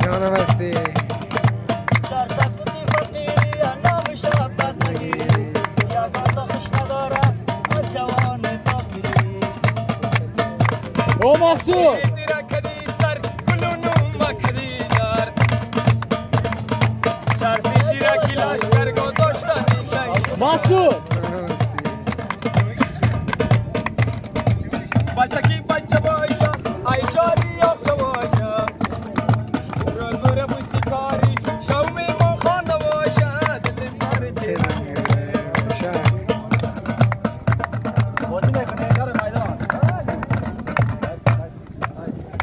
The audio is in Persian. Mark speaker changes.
Speaker 1: جانم هستی
Speaker 2: چرساز بودی فقیری نام شبت نگیری یا باتا خوش نداره از جوان فقیری
Speaker 3: او محسود